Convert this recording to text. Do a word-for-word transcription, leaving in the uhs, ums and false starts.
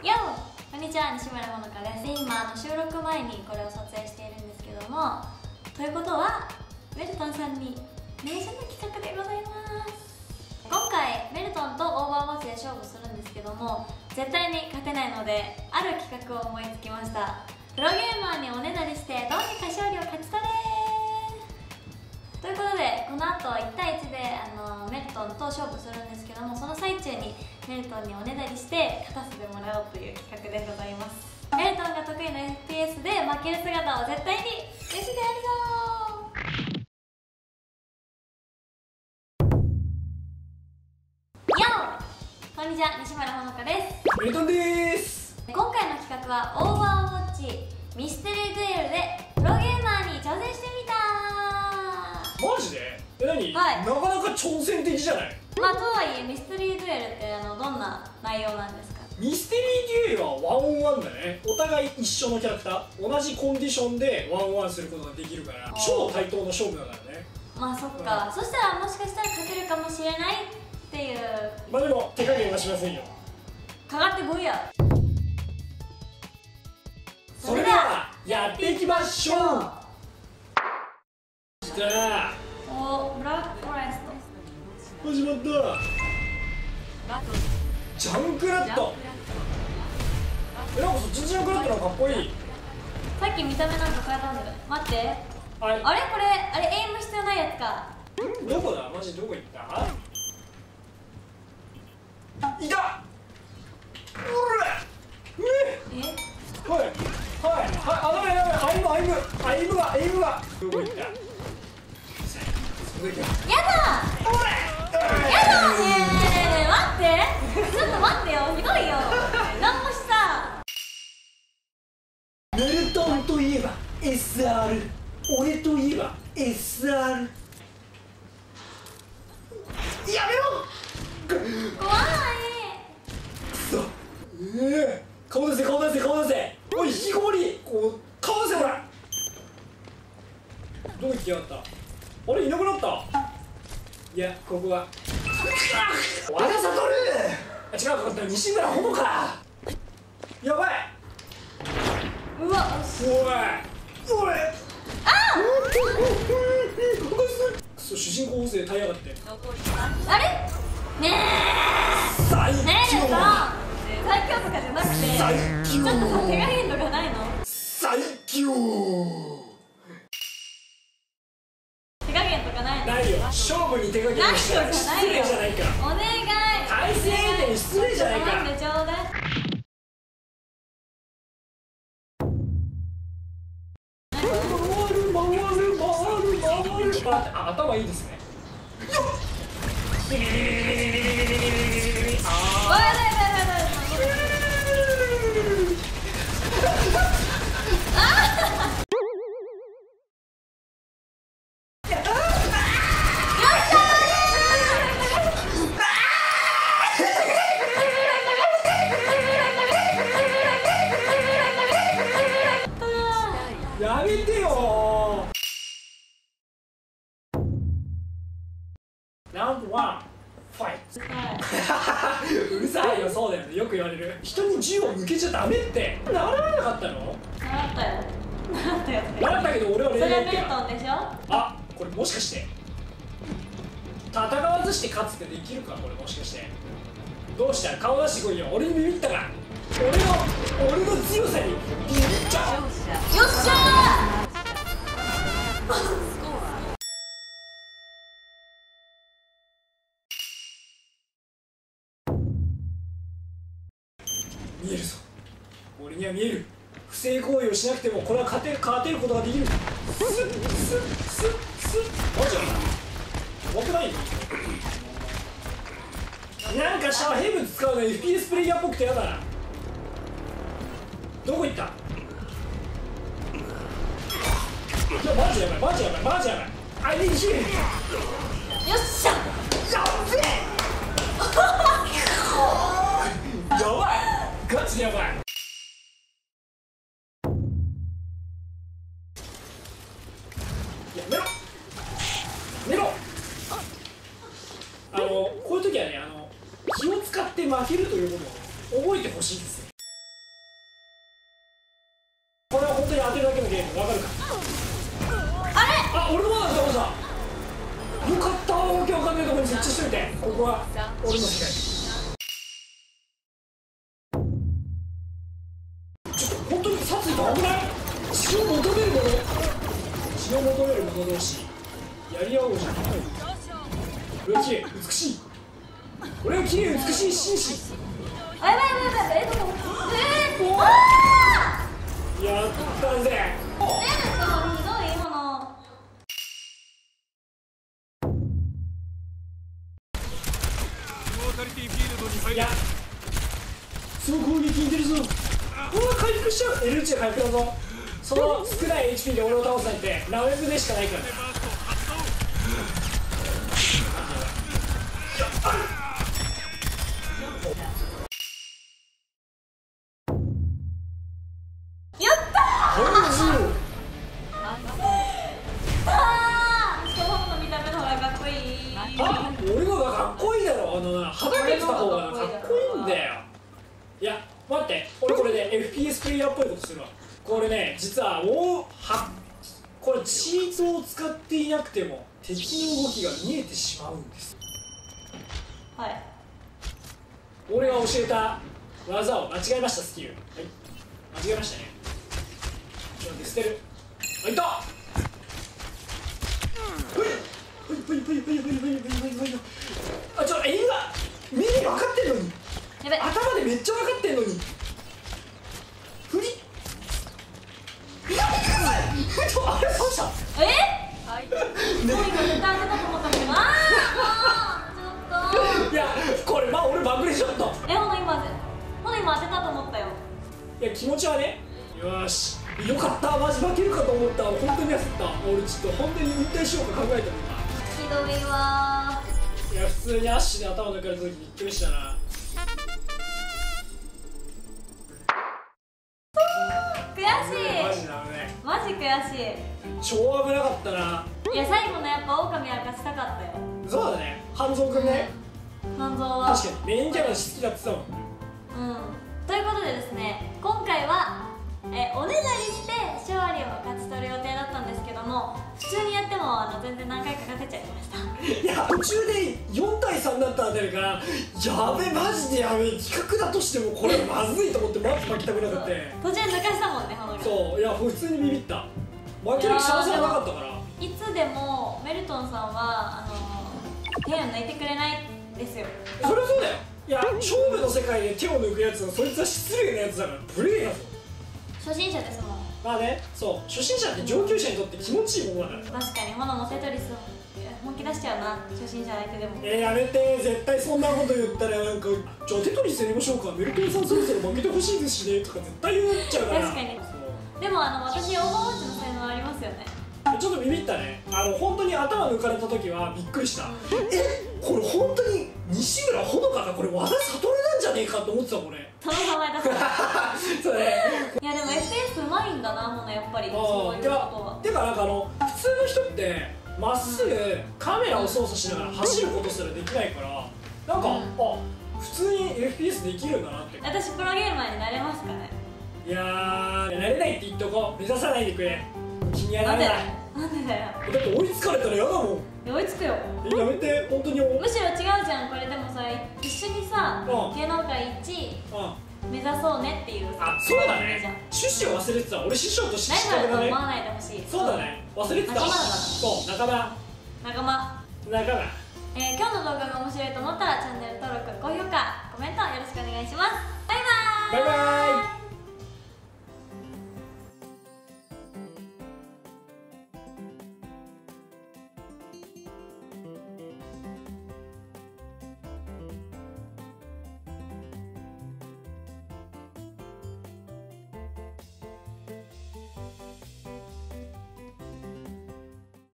よー、こんにちは、西村ほのかです。今あの収録前にこれを撮影しているんですけども、ということはウェルトンさんに名刺の企画でございます。今回ウェルトンとオーバーウォッチで勝負するんですけども、絶対に勝てないのである企画を思いつきました。プロゲーマーにおねだりしてどうにか勝利を勝ち取れーということで、この後いちたいいちであのメルトンと勝負するんですけども、その最中にメルトンにおねだりして勝たせてもらおうという企画でございます。メルトンが得意な エフピーエス で負ける姿を絶対に見せてやるぞー。よー、こんにちは、西村ほのかです。 メルトンでーす。 今回の企画はオーバーウォッチミステリーデュエルでプロゲーマーに挑戦してみたー。 マジで？え、何？ はい、 なかなか挑戦的じゃない？ まあとはいえミステリーデュエルってあのどんな内容なんですか？ ミステリーデュエルはワンオンワンだね。お互い一緒のキャラクター、同じコンディションでワンオンワンすることができるから、超対等の勝負だからね。 まあそっか、うん、そしたらもしかしたら勝てるかもしれないっていう。 まあでも手加減はしませんよ。 かかってこいや。 それではやっていきましょう。じゃあおブラックフォレスト始まった。ジャンクラット。え、なんかそっちジャンクラットのかっこいい。 さっき見た目なんか変えたんだよ。待って、 はい、 あれこれあれエイム必要ないやつか。 どこだ、マジどこ行った。いた。うらえ、 はいはいはい、あ、ダメダメ、アイムアイムアイムがエイムがどこ行った。 やだやだねえ、待ってちょっと待ってよ、ひどいよ。なんもしさ、 メルトンといえば エスアール、 俺といえば エスアール。 やめろ。 怖い。 くそ、ええー、顔出せ顔出せ顔出せ。おい引きこもり、こう顔出せほら。どこ行ってやがった。あれいなくなった。いや、ここは和田悟。あ、違うかった、西村ほのか。やばい。 うわ、 おいおい、あくそ、主人公補正耐えやがって。 あれねえ最強。 ねえさ、最強とかじゃなくて最強、 ちょっとさ、手加減とかないの？ 最強。 手加減とかないの？ ないよ、勝負に手加減をしたら失礼じゃないか。 お願い、 対戦相手に失礼じゃないか。 なんでちょうだい。 あ、頭いいですね。やめてよ。ラウンドワンファイト。うるさいよ。そうだよね、よく言われる。人に銃を向けちゃダメって習わなかったの？ 習ったよ、習ったよ。 習ったけど俺はそれ恋愛メルトンでしょ。 あ、これもしかして戦わずして勝つってできるか。これもしかして。どうした、顔出してこいよ。俺にビビったか。俺の俺の強さにビビっちゃう。 よっしゃー。 見えるぞ、俺には見える。不正行為をしなくてもこれは勝てる勝てることができる。スッスッスッスッ。マジだ、怖くない？なんかシャワーヘブン使うの エフピーエス プレイヤーっぽくてやだな。どこ行った。いやマジやばいマジやばいマジやばい。あいつヒール。よっしゃ、 やっべえやばい、ガチでやばい。やめろやめろ。あのこういう時はね、あの気を使って負けるということを覚えてほしいんですよ。 ここは俺の世界。ちょっと本当に殺意が危ない。血を求めるもの血を求める者同士やり合おうじゃない。俺は綺麗美しい俺は綺麗美しい紳士。 あ、やばいやばいやばい、えっとえー、あやったぜ。 えー、ひどい今の。 いやすごい攻撃に出るぞ。うわ回復しちゃう。 エルエイチ で回復だぞ。その少ない エイチピー で俺を倒すなんてラウェブでしかないからね。 やったー。しかもの見た目の方がかっこいい。 あ、俺のがかっこいいだろ。あのな、はだけてた方がかっこいいんだよ。いや、待って、俺これで エフピーエス プレイヤーっぽいことするわ。これね、実はもうはこれチートを使っていなくても敵の動きが見えてしまうんです。 はい。 俺が教えた技を間違えました。スキル、はい、間違えましたね。ちょっと捨てる。あ、いった。あ、ちょ、エイが目で分かってんのに、 やべ、 頭でめっちゃ分かってんのに振りやめてください。ちょ、あれどうした。 えはい、もう今絶対当てたと思ったけど、あーもうちょっと。 いや、これまあ俺バグりしちゃった。 え、ほんの今ほんの今当てたと思ったよ。 いや、気持ちはね。よーし、よかった。マジ負けるかと思った。本当に焦った。俺ちょっと本当に引退しようか考えたの今。 ひどいわー。いや、普通にアッシュで頭抜かれた時びっくりしたな。 悔しい。 マジだね。 マジ悔しい。 超危なかったな。 いや、最後のやっぱ狼は勝ちたかったよ。 そうだね、半蔵くんね。 半蔵は確かにメインキャラ好きだってたもん。 うん。ということでですね、今回はえおねだりして勝利を勝ち取る予定だったんですけども、普通にやってもあの全然何回か勝てちゃいました。 いや、途中でよんたいさんだったあたりからやべ、マジでやべ、企画だとしてもこれまずいと思ってまず負けたくなかった。 途中抜かしたもんね、ほのが。 そう、いや普通にビビった。負ける気チャンスがなかったから。 いつでもメルトンさんはあの手を抜いてくれないですよ。 そりゃそうだよ。いや、勝負の世界で手を抜くやつはそいつは失礼なやつだから、プレイだぞ。 初心者ですもん。 まあね、そう、初心者って上級者にとって気持ちいいものだから。 確かに、モノもテトリス本気出しちゃうな、初心者相手でも。 えー、やめて、絶対そんなこと言ったらなんか、じゃあテトリスやりましょうか、メルトンさんそろそろ負けてほしいですしねとか絶対言っちゃうから。 確かに。でもあの私オーバーウォッチの才能ありますよね。 ちょっとビビったね。あの本当に頭抜かれた時はびっくりした、うん、え、これ本当に西村ほのかがこれ和田悟なんじゃねえかと思ってたもん俺。 その名前出すそうね。 いやでも エフピーエス うまいんだな、ほなやっぱり。そういうことは。 てかなんかあの普通の人ってまっすぐカメラを操作しながら走ることすらできないから、なんか、うん、あ、普通に エフピーエス できるんだなって。 私プロゲーマーになれますかね。 いやー、なれないって言っとこう。目指さないでくれ。君はなれない。 なんでだよ。 だって追いつかれたら嫌だもん。 追いつくよ。 え、やめて、本当に。 むしろ違うじゃん、これでもさ、一緒にさ、うん、芸能界いちい目指そうねっていうさ。 あ、そうだね。趣旨を忘れてた。俺師匠として知ライバルと思わないでほしい。 そうだね、忘れてた。仲間だから。そう、仲間仲間仲間。 えー、今日の動画が面白いと思ったらチャンネル登録、高評価、コメントよろしくお願いします。バイバーイ。 バイバーイ。